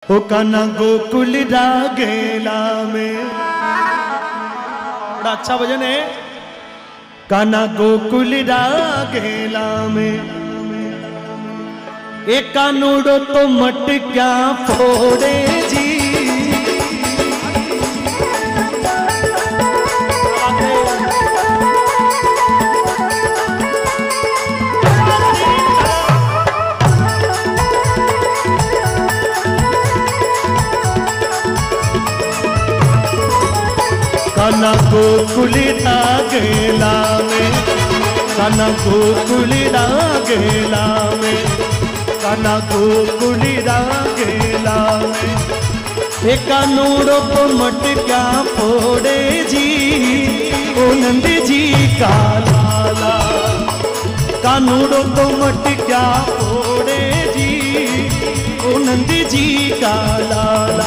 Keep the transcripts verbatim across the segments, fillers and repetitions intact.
हो काना गोकुल रागेला में, बड़ा अच्छा भजन है। काना गोकुल रागेला में एक कानूड़ो तो मट क्या फोड़े जी। काना गोकुल रागेला में, काना गोकुल रागेला में, काना गोकुल रागेला में एक कानूड़ो को मट क्या फोड़े जी। ओ नंद जी का लाला कानूड़ो को मट क्या फोड़े जी। ओ नंद जी का लाला,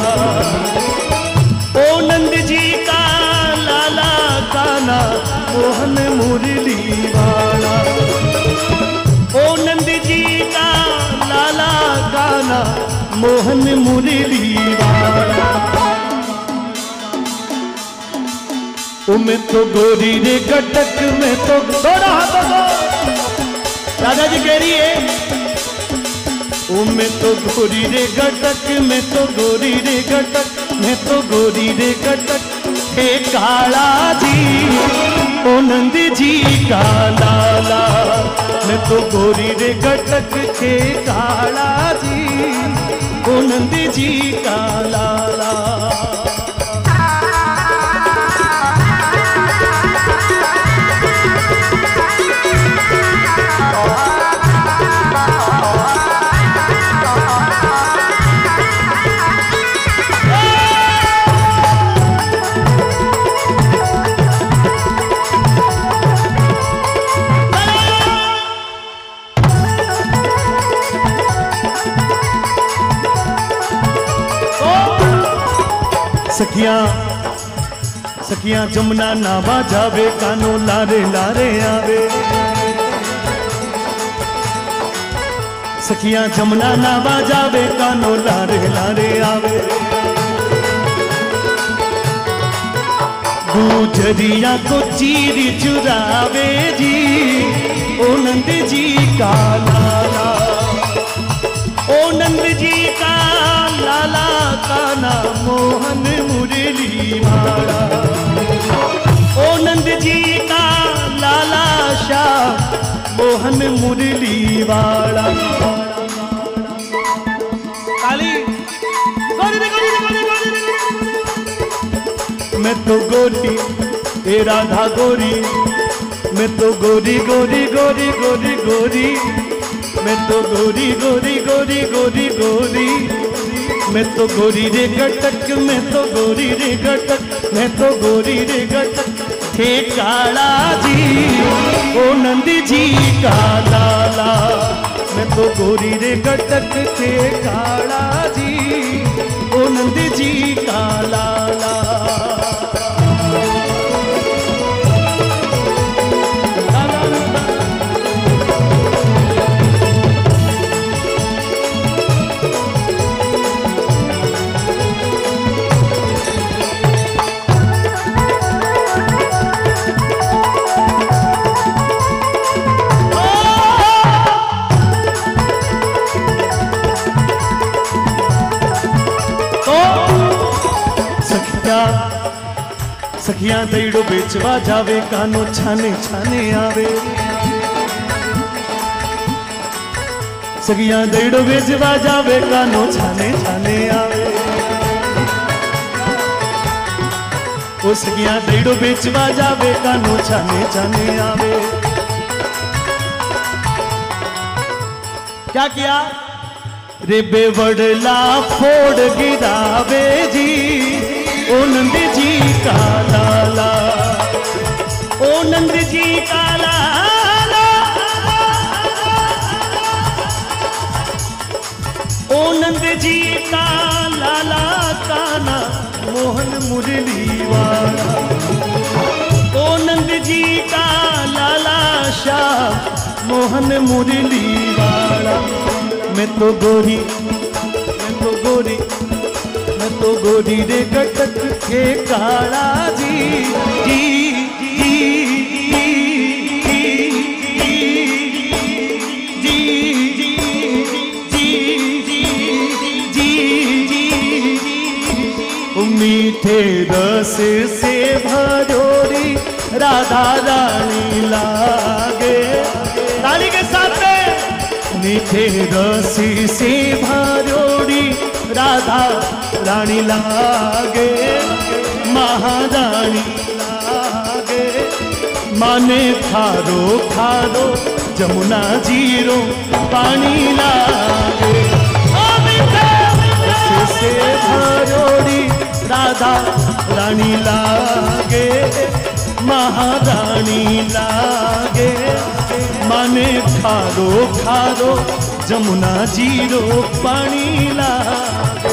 ओ नंद जी का लाला काना मोहन मुरली वाला। ओ नंद जी का लाला काना मोहन मुरली वाला। ओ मैं तो गोरी रे गटक में तो दोनों हाथों को दादाजी कह रही है। ओ मैं तो गोरी रे गटक में तो गोरी रे गटक मैं तो गोरी रे गटक हे काला जी। ओ नंद जी का लाला मैं तो गोरी रे गटक के काला जी। ओ नंद जी का लाला। सखियां सखियां जमुना नावा जावे कानो लारे लारे आवे। सखियां जमुना नावा जावे कानो लारे लारे आवे। गुजरिया को चीर चुरावे जी। ओ नंद जी का लाला, ओ नंद जी का लाला काना मोहन मुरली वाला। ओ नंद जी का लाला शाह मोहन मुरली वाला। काली गोरी रे गोरी रे गोरी गोरी रे। मैं तो गोरी ए राधा गोरी, मैं तो गोरी गोरी गोरी गोरी गोरी, मैं तो गोरी गोरी गोरी गोरी गोरी, मैं तो गोरी रे गटक मैं तो गोरी रे गटक मैं तो गोरी रे गटक हे काला जी। ओ नंद जी का लाला मैं तो गोरी रे गटक हे काला जी। ओ नंद जी का लाला। सखियां दईड़ो बेचवा जावे कानो छाने छाने आवे। सखियां दईड़ो बेचवा जावे कानो छाने छाने आवे। ओ सखियां दईड़ो बेचवा जावे कानो छाने छाने आवे। क्या किया रे बेवड़ला फोड़ गिरावे जी। ओ नंद जी का लाला, ओ नंद जी का लाला, ओ नंद जी का लाला काना मोहन मुरली वाला। ओ नंद जी का लाला शाह मोहन मुरली वाला। मैं तो गोरी मैं तो गोरी तो गोरी रे कटक के काला जी जी जी मीठे रस से भरोरी राधा रानी लागे। ताली के साथ में मीठे रस से भरोरी राधा रानी लागे, महारानी लागे। माने खारो खारो जमुना जीरो पानी लागे। से भरोरी राधा रानी लागे, महारानी लागे। माने खारो खारो जमुना जीरो पानी लागे।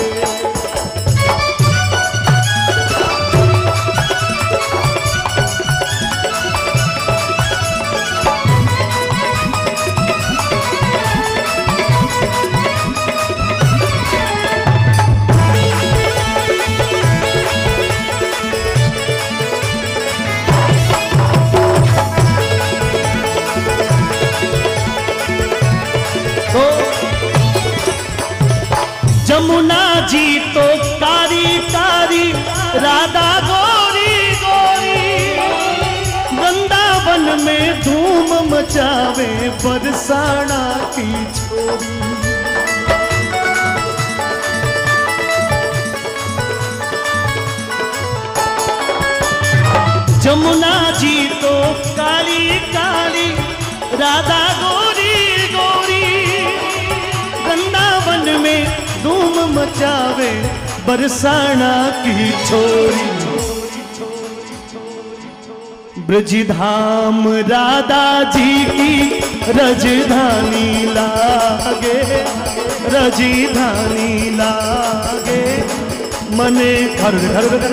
जमुना जी तो कारी कारी राधा गोरी गोरी, वृंदावन में धूम मचावे बरसाना की छोरी। जमुना जी तो काली काली राधा गोरी गोरी, वृंदावन में धूम मचावे बरसाना की छोरी। ब्रज धाम राधा जी की रजधानी लागे, रजधानी लागे। मने खारो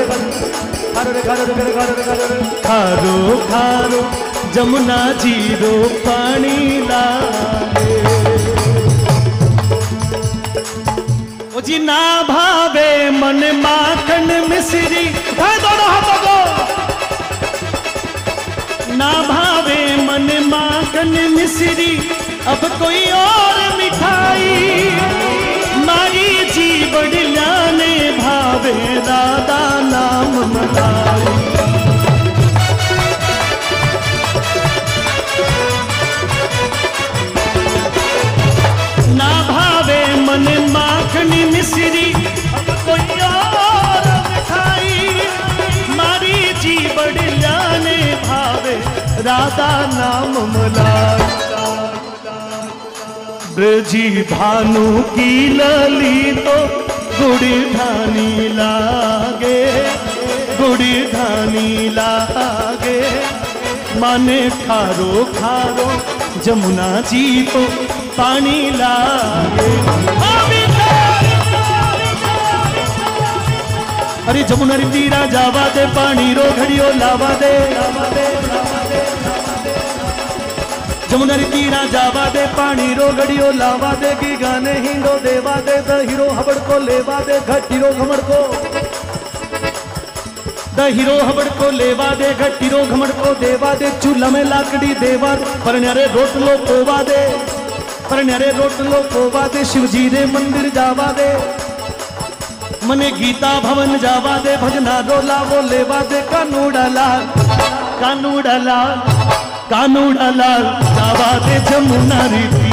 खारो खारो जमुना जीरो पानी लागे। जी ना भावे मन माखन मिश्री, दोनों हाथों को। ना भावे मन माखन मिश्री, अब कोई और मिठाई। मारी जी बड़िया ने भावे राधा नाम मलाई। ना भावे मन माखनी मिश्री, अब कोई और मिठाई। मारी जी बड़िया ने भावे राधा नाम मलाई। ब्रजी भानु की लली तो गुड़ी धानी लागे, गुड़ी धानी लागे। माने खारो खारो जमुना जी तो पानी लागे। अरे जमुना री तीरा जावा दे, पानी रो घड़ियो लावा दे। जमुना री तीरा जावा दे, पानी रो घड़ियो लावा दे। की गाने हिंदो देवा दे, द हीरो हबड़ को लेवा दे। घटीरो घमड़ को द हीरो हबड़ को लेवा दे, घटीरो घमड़ को देवा दे। चूल्हा में लाकड़ी देवा दे, पर न्यारे रोटलो पोवा दे। पर न्यारे रोटलो पोवा दे, शिवजी रे मंदिर जावा दे। मने गीता भवन जावा दे, भजना रोला वो लेवा दे। कानूड़ा लाल कानूड़ा लाल कानूड़ा लाल जावा दे जमुना रीति।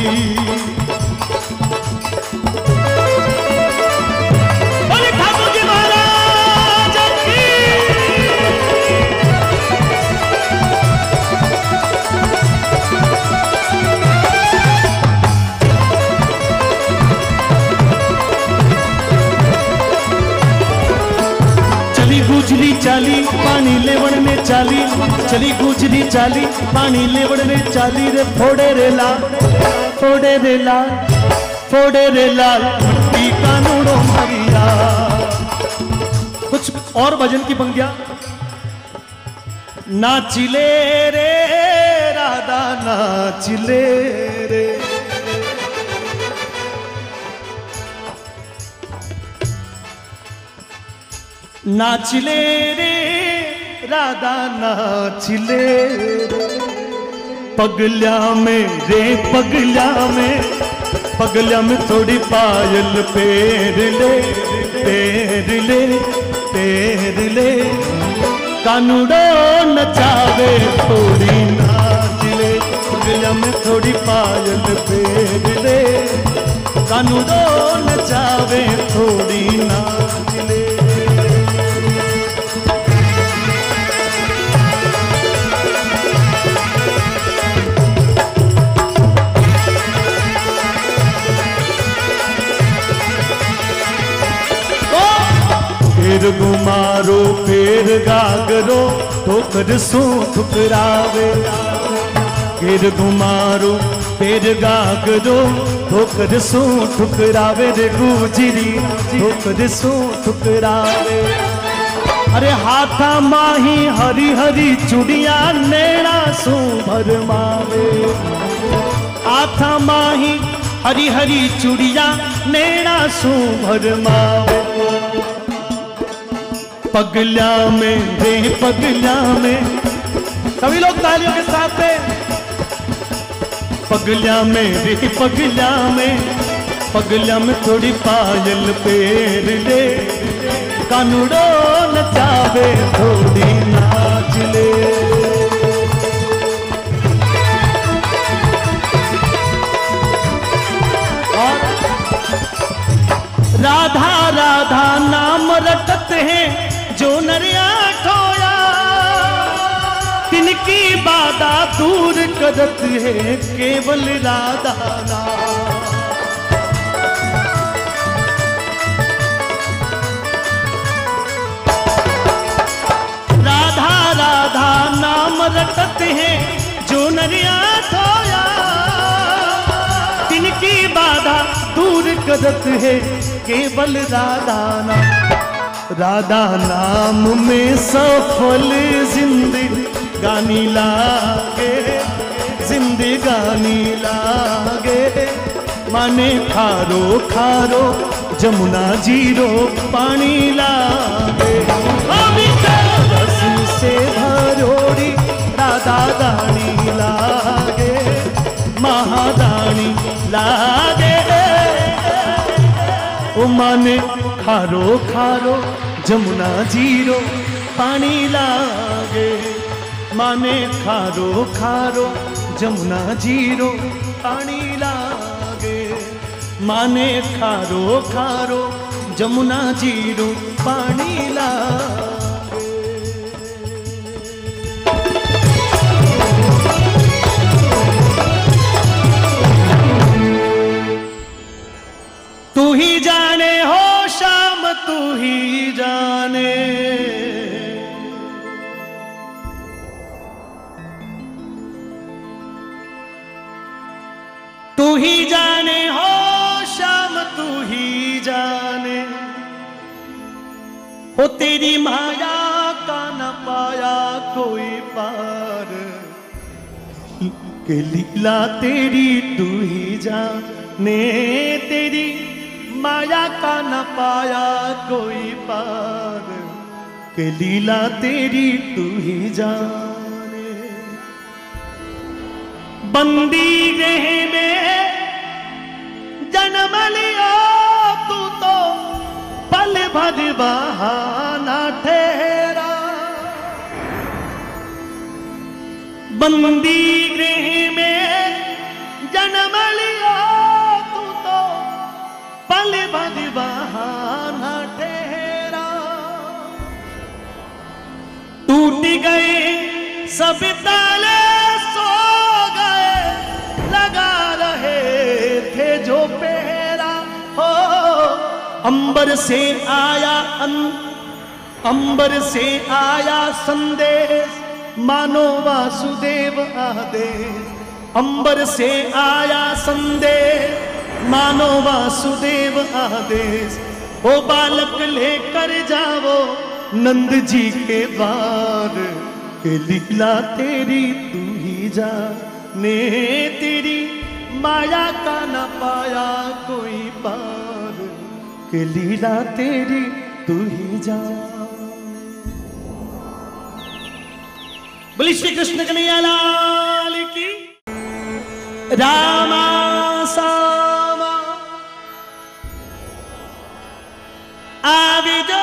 गुजरी चाली पानी लेवण में चाली, चली गुजरी चाली पानी लेवण में चाली। रे फोड़े रे लाल फोड़े रे लाल फोड़े रे लाल की कानूनो मरिया। कुछ और भजन की पंक्तियां। नाचिले रे राधा नाचिले रे, नाचले रे राधा नाचले पगल्या में रे पगल्या में पगल्या में थोड़ी पायल पेर ले पेर ले पेर ले कानूड़ो नचावे थोड़ी नाच ले पगल्या में थोड़ी पायल पेर ले कानूड़ो नचावे थोड़ी नाच ले। फेर घुमारो फेर गागरो ठोकर सो ठुकरावे फेर घुमारो फेर गागरो ठोकर सो ठुकरावे रे गुजरी ठोकर सो ठुकरावे। अरे हाथा माही हरी हरी चुड़िया नैना सो भरमावे हाथा माही हरी हरी चुड़िया नैना सो भरमावे। पगल्या में रे पगल्या में सभी लोग तालियों के साथ में पगल्या में रे पगल्या में पगल्या में थोड़ी पायल पेर ले कानूड़ो नचावे थोड़ी नाच ले। और राधा राधा नाम रटत हैं जो नरिया ठोया तिनकी बाधा दूर करत है केवल राधा नाम। राधा राधा नाम रटत है जो नरिया ठोया तिनकी बाधा दूर करत है केवल राधा नाम। राधा नाम में सफल जिंदगानी लागे जिंदगानी लागे माने खारो खारो जमुना जीरो पानी लागे रस से भरोड़ी राधा दानी लागे महादानी लागे ओ माने खारो खारो जमुना जीरो पानी लागे माने खारो खारो जमुना जीरो पानी लागे माने खारो खारो जमुना जीरो पानी लागे। तू ही जाने हो शाम तू ही जाने तू ही जाने हो शाम तू ही जाने हो तेरी माया का न पाया कोई पार के लीला तेरी तू ही जाने तेरी माया का न पाया कोई पार के लीला तेरी तू ही जाने। बंदी गृह में जन्म लिया तू तो पल भर बहाना ठहरा बंदी गृह में जन्म लिया तू तो पल भर बहाना ठहरा। टूट गए सब ताले सो गए लगा रहे थे जो पहरा हो। अंबर से आया अन, अंबर से आया संदेश मानो वासुदेव आदेश। अंबर से आया संदेश मानो वासुदेव आदेश। ओ बालक लेकर जाओ नंद जी के द्वार के लीला तेरी तू ही जाने तेरी माया का न पाया कोई पार के लीला तेरी तू ही जाने। बोली श्री कृष्ण कन्हैया लाल की। रामा सामा आविदो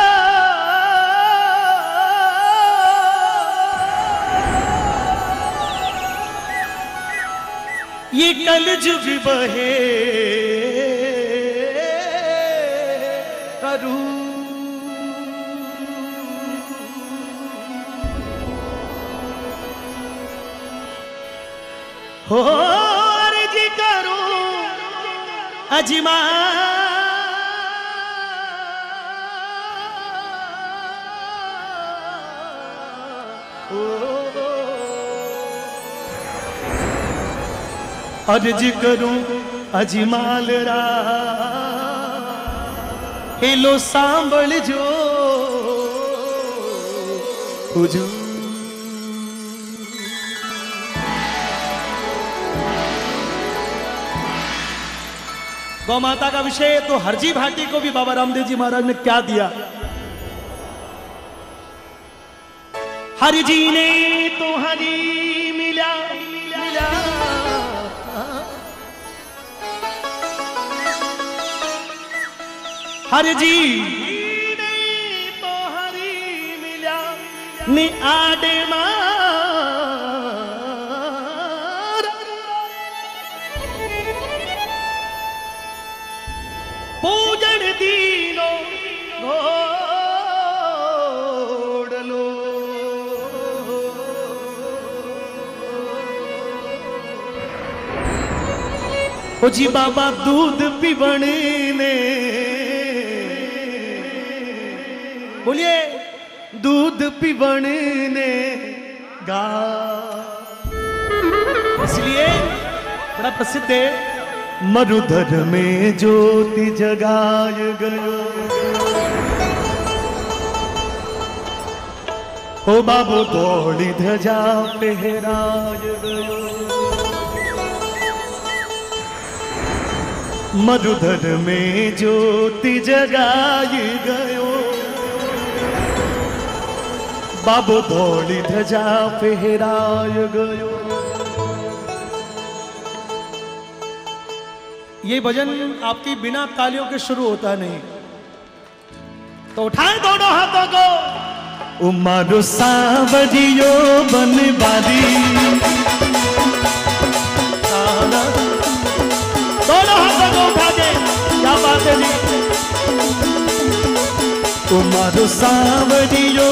ये कलजुग बहे करूं हो अर्जी करूं अजमा अर्ज करूं अजमाल रा हेलो सांभल जो हुजूर। गौ माता का विषय तो हरजी भाटी को भी बाबा रामदेव जी महाराज ने क्या दिया। हरजी ने तो हरी मिला मिला हरजी ने तो हरी मिला नि आडे मार पूजन दीनो घोड़लो ओ जी बाबा दूध पीवने ने बोलिए दूध पीवने ने गा इसलिए बड़ा प्रसिद्ध है मरुधर में ज्योति जगाय गयो ओ बाबू दौड़ी ध्वजा पहराय गयो मरुधर में ज्योति जगाय गयो बाबू दौड़ी ध्वजा फहराय गयो। ये भजन आपकी बिना तालियों के शुरू होता नहीं, तो उठाएं दोनों हाथों को। उमारो सावरियो बनवारी दोनों हाथों को उठा के, क्या बात है जी। उमारो सावरियो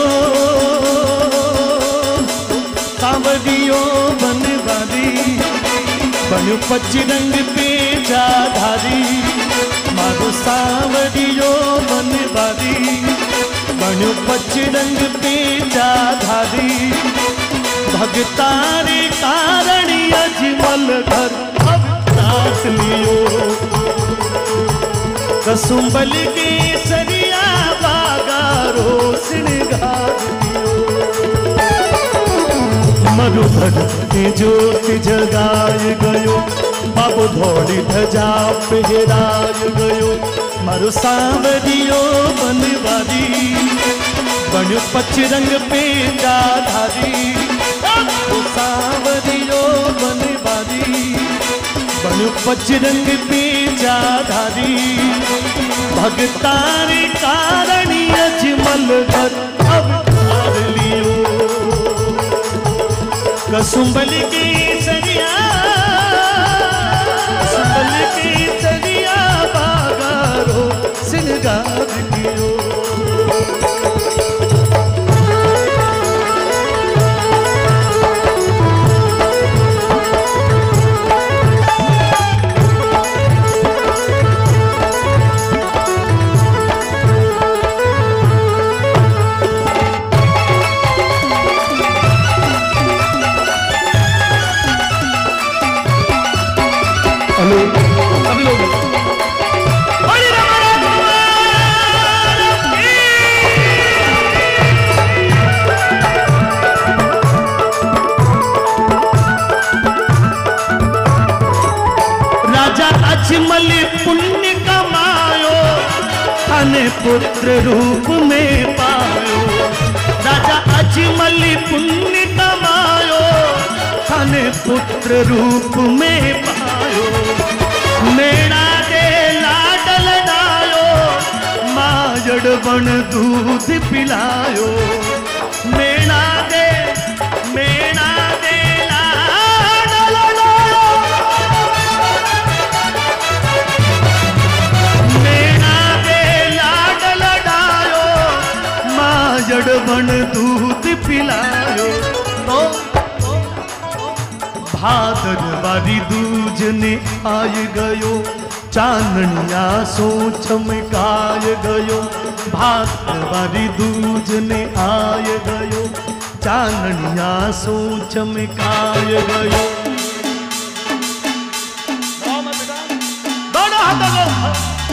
सावरियो बनवारी बन पचरंग पे जाधारी मारो सावरियो बनवारी बन पचरंग पे जाधारी भगतारे कारण अजमल घर अब नाथ लियो कसुंबल के सरिया बागारो श्रृंगार दियो मरुधर के ज्योति जगाय गयो बाबू धौड़ी ध्वजा फहराय गयो मारो सावरियो बनवारी बन पचरंग पे जाधारी सावरियो बनवारी बन पचरंग पे जाधारी भगतारे कारण अजमल घर अवतार लियो कसुंबल के सरिया कसुंबल के सरिया बागारो श्रृंगार दियो अजमल पुण्य कमायो अने पुत्र रूप में पायो राजा अजमल पुण्य थाने पुत्र रूप में पायो, मेरा दे लाडल डायो, माजड़ बन दूध पिलायो, मेरा दे मेरा दे लाडल डायो, मेरा दे लाडल डायो, माजड़ बन दूध पिलायो। तो भादर बारी दूज ने आय गयो, चांदनिया सो चमकाय गयो, भादर बारी दूज ने आय गयो, चांदनिया सो चमकाय गयो। दोनों हाथों को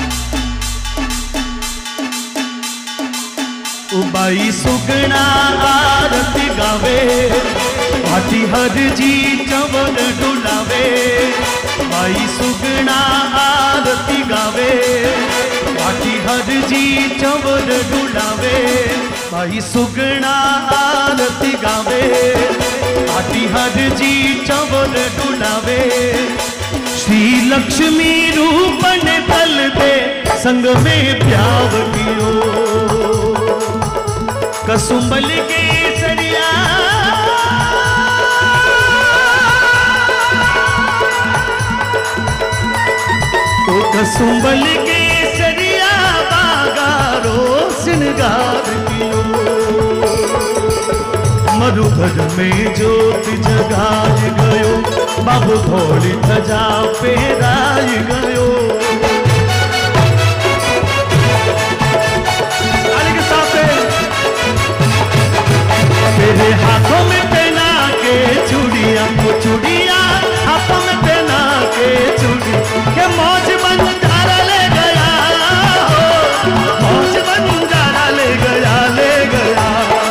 उबाई सुगना आरती गावे, भाटी हर जी चवन डुलावे, भाई सुगना आरती गावे, भाटी हर जी चवन डुलावे, भाई सुगना आरती गावे, भाटी हर जी चवन डुलावे। श्री लक्ष्मी रूपन दल दे संग में प्याव कियो, कसुंबल के सरिया तो कसुंबल के सरिया बागारो सिंगार कियो, मरुधर में ज्योत जगाय गयो, बाबू थोड़ी धजा पेराय गयो। तेरे हाथों में पहना के चूड़िया, वो चूड़िया हाथों में पहना के चूड़ी, के मौज बंजारा ले गया, मौज बंजारा ले गया ले गया।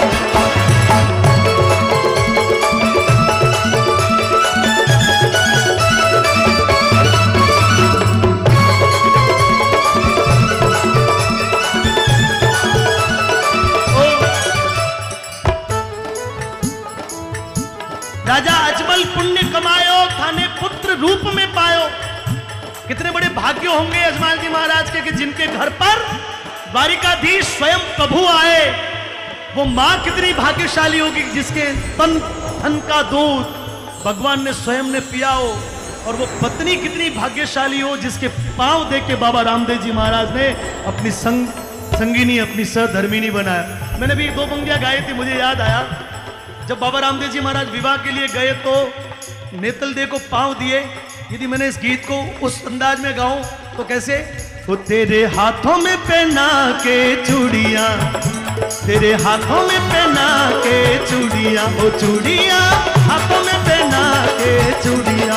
राजा अजमल पुण्य कमायो, थाने पुत्र रूप में पायो। कितने बड़े भाग्य होंगे अजमल जी महाराज के कि जिनके घर पर द्वारिकाधीश स्वयं प्रभु आए। वो माँ कितनी भाग्यशाली होगी जिसके तन धन का दूध भगवान ने स्वयं ने पिया हो, और वो पत्नी कितनी भाग्यशाली हो जिसके पांव देख के बाबा रामदेव जी महाराज ने अपनी संग संगिनी अपनी सहधर्मिणी बनाया। मैंने भी दो पंक्तियां गाई थी, मुझे याद आया जब बाबा रामदेव जी महाराज विवाह के लिए गए तो नेतल दे को पांव दिए। यदि मैंने इस गीत को उस अंदाज में गाऊं तो कैसे? वो तेरे हाथों में पहना के चूड़ियां, तेरे हाथों में पहना के चूड़ियां, वो चूड़ियां हाथों में पहना के चूड़ियां,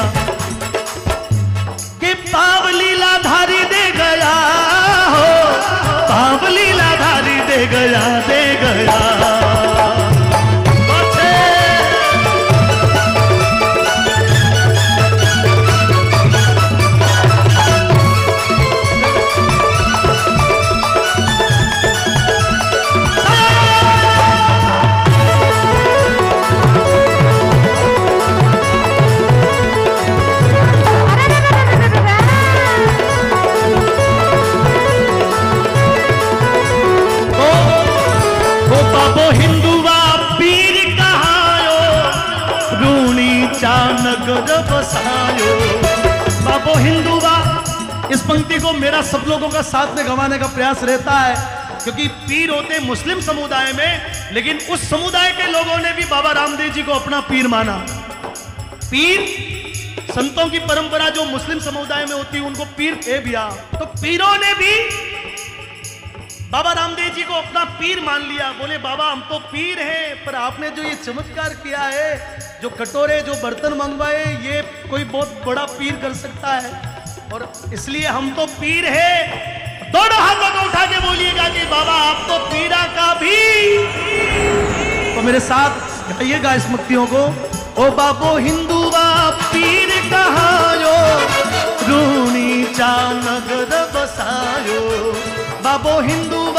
के पाव लीला धारी दे गया हो, पाव लीला धारी दे गया दे गया। बाबो हिंदुवा, इस पंक्ति को मेरा सब लोगों का साथ में गंवाने का प्रयास रहता है, क्योंकि पीर होते मुस्लिम समुदाय में, लेकिन उस समुदाय के लोगों ने भी बाबा रामदेव जी को अपना पीर माना। पीर संतों की परंपरा जो मुस्लिम समुदाय में होती है उनको पीर थे भैया, तो पीरों ने भी बाबा रामदेव जी को अपना पीर मान लिया। बोले बाबा हम तो पीर हैं, पर आपने जो ये चमत्कार किया है, जो कटोरे जो बर्तन मंगवाए, ये कोई बहुत बड़ा पीर कर सकता है, और इसलिए हम तो पीर हैं। दोनों हाथों को उठा के बोलिएगा कि बाबा आप तो पीरा का भी। तो मेरे साथ गाइएगा इस मक्तियों को। ओ बाबो हिंदुआ पीर कहायो, रूणी चा नगर बसायो, बाबो हिंदुआ।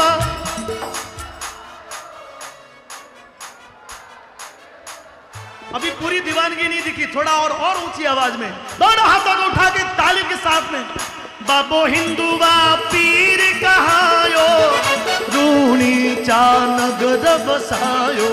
अभी पूरी दीवानगी नहीं दिखी। थोड़ा और और ऊंची आवाज में दोनों हाथों को उठा के ताली के साथ में, बाबो हिंदुआ पीर कहायो रूणी चा नगर बसायो।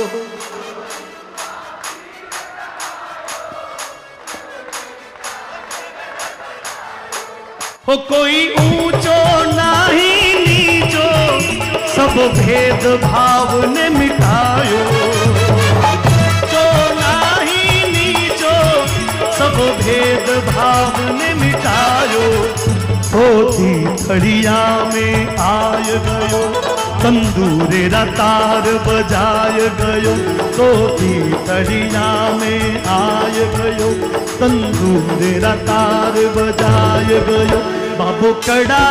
हो कोई ऊंचो नहीं नीचो सब भेद भाव ने मिटायो। जो नहीं नीचो सब भेद भाव ने मिटायो। होती थड़िया में आय गयो तंदूरे रा तार बजाय गयो। होती थड़िया में आय गयो तंदूरे रा तार बजाय गयो। बाबू कड़ा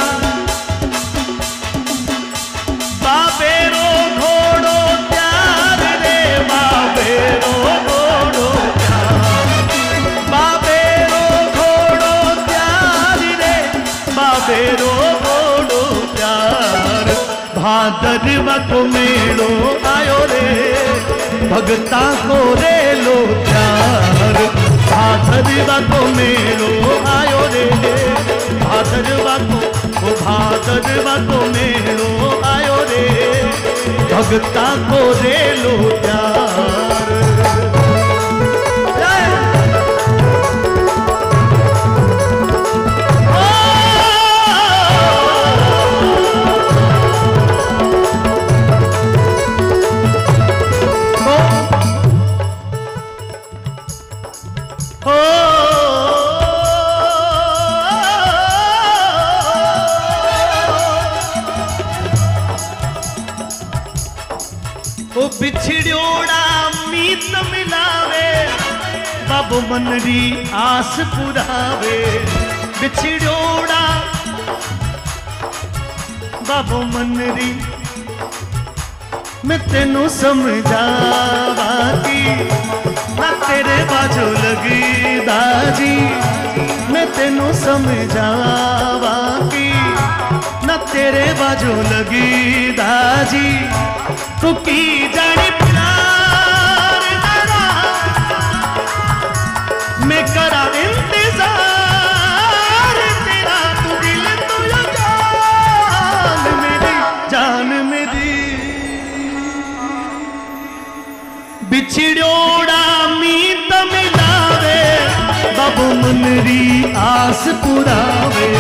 बाबेरो घोड़ो प्यार रे बाबेरो घोड़ो प्यार। बाबेरो घोड़ो प्यार रे बाबेरो घोड़ो प्यार। भादरवा को मेड़ो आयो रे भगता को रे लो प्यार। भादरवा को मेड़ो आयो रे भादरवा को वो भादरवा को मेड़ो आयो रे भगता को रे लो प्यार। बिछड़ोड़ा मीत मिलावे बाबू मनरी आस पुरावे। बिछड़ोड़ा बाबू मनरी मैं तेनू समझावा की ना तेरे बाजू लगी दाजी। मैं तेनू समझावा की ना तेरे बाजू लगी दाजी। तू की जानी प्यार तेरा मैं करा इंतजार तेरा। तू दिल तू या जान मेरी जान मेरी। बिछड़ोड़ा मीत मिलावे बाबू मनरी आस पुरावे।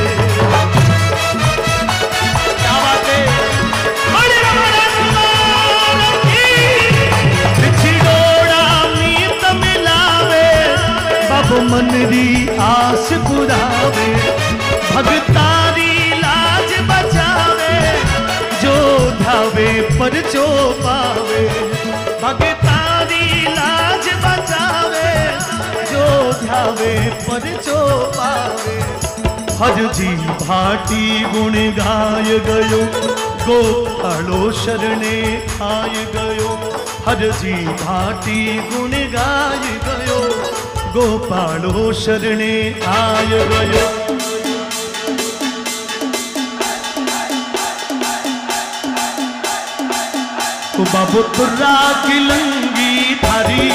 मनरी आस पुरावे भगतारी लाज बचावे। जो धावे पर जो पावे भगतारी लाज बचावे। जो धावे पर जो पावे। हर जी भाटी गुण गाय गयो गोपालो शरणे आय गयो। हर जी भाटी गुण गाय गयो गोपालो शरणे आय गयो। ओ बाबू तुर्रा की लंगी धारी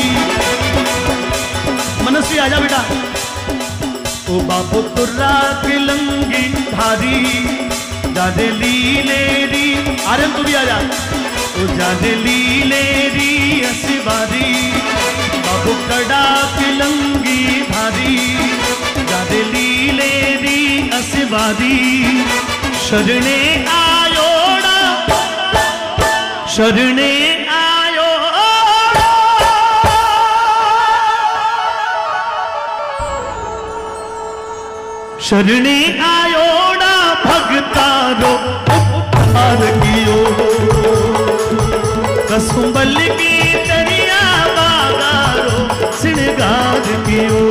मनस्वी आजा बेटा। ओ बाबू तुर्रा की लंगी धारी जादे लीले री आर्यन तू भी आजा। ओ जादे लीले री असबारी बाबू कड़ा की लंगी धारी जादे लीले री असबारी। शरणे आयोड़ा शरणे आयोड़ा शरणे आयोड़ा भगतारो उपकार कियो। कसुंबल की दरिया बागारो श्रृंगार कियो।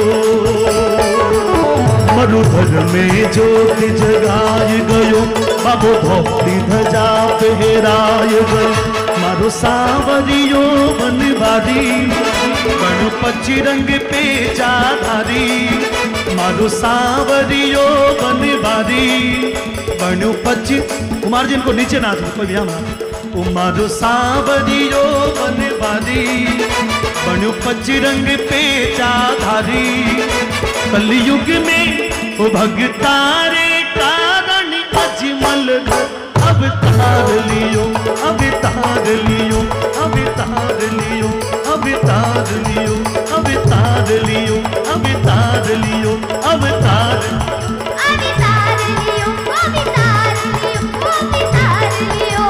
मरुधर में ज्योति जगाय गयो बाबू धोती ध्वजा पहराय गयो। मारो सावरियो बनवारी गणपति रंग पे चाधारी। मारो सावरियो बनवारी गणपति कुमार जी इनको नीचे ना कोई भी हम। मारो सावरियो बनवारी बणु पचरंग पे चाधारी कलयुग में वो भगतारे कारण अजमल अवतार लियो अवतार लियो अवतार लियो अवतार लियो अवतार लियो अवतार लियो अवतार अवतार लियो अवतार लियो अवतार लियो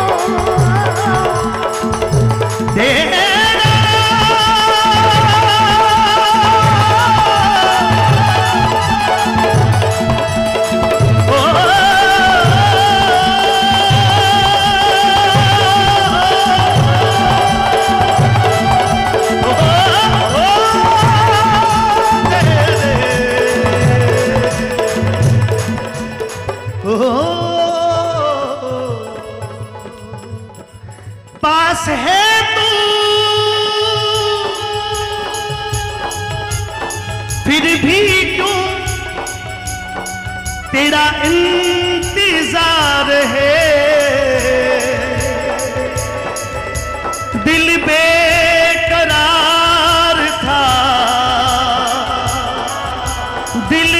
तेरा पास है तू फिर भी क्यों तेरा इंतजार है दिल बेकरार था दिल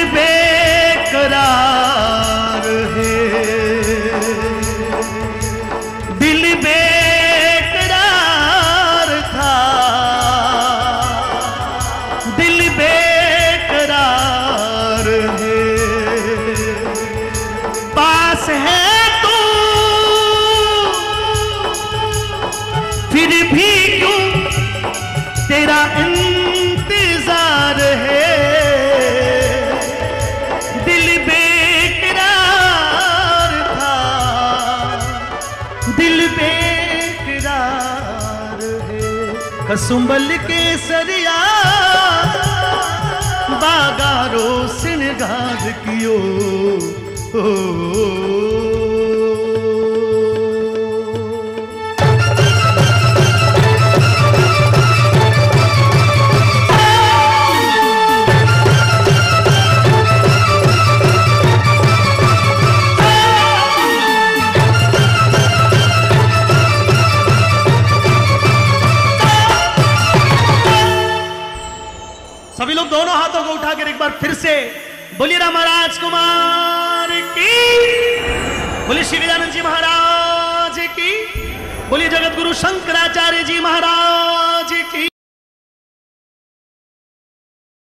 बेकरार है दिल बेकरार था दिल बेकरार है पास है तू फिर भी क्यों तेरा इंतजार है दिल बेकरार था दिल बेकरार है कसुंबल के सरिया बागारो सिनगार कियो ओ, सभी लोग दोनों हाथों को उठाकर एक बार फिर से बोलिए राम महाराज कुमार की बोलिए श्री गजानन जी महाराज की बोलिए जगत गुरु शंकराचार्य जी महाराज की।